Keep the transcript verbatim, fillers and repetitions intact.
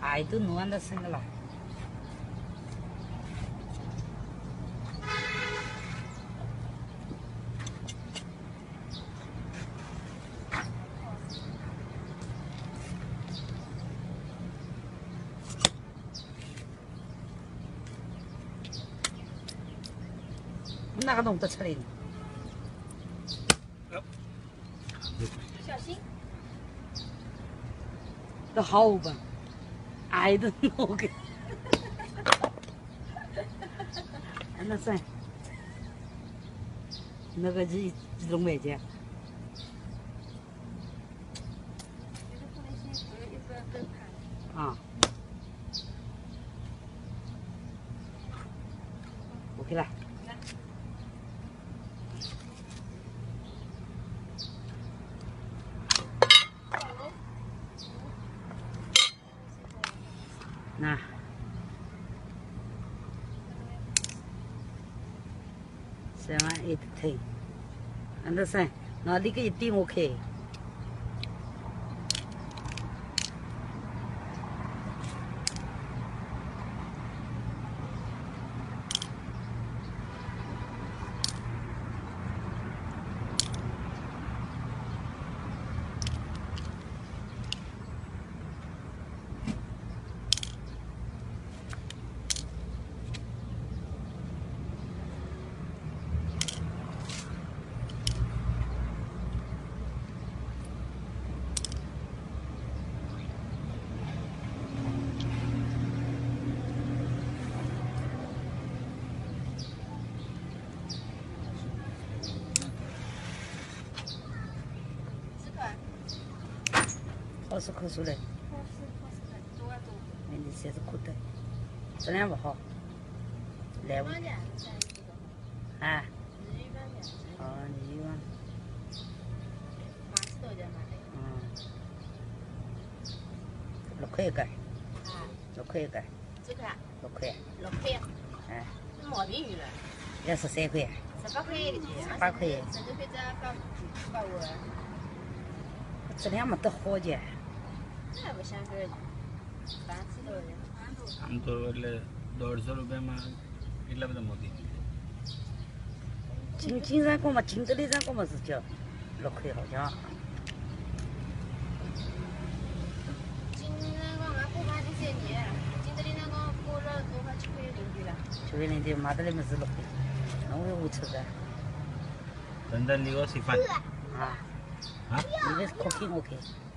哎，都弄完的生了。哪个弄得出来的？ 小心！ 这好笨，挨着弄个。那算，那个几几种卖家？啊。OK 了。那，三万一推，安德森，那你给一点我开。二十块出来，那你三十块的，质量不好，来不？啊？哦，你有啊？嗯，六块一个。六块一个。 几块？ 六块。 六块。 哎。 这毛病有了。 要十三块。 十八块一个斤。 十八块。 十六块只八八万。 质量没得好的。 那不想个，પાંચ કિલો છે. આમ તો એટલે દોઢસો રૂપિયામાં કેટલા બધા મોતી. 金金山锅嘛，金德里山锅嘛是叫六块好像。 金山锅俺锅买的三年，金德里山锅锅了多少七块零几了。 七块零几，买的里面是六块，那我我吃的。 等等，你给我吃饭。 啊。啊？你这可以我开。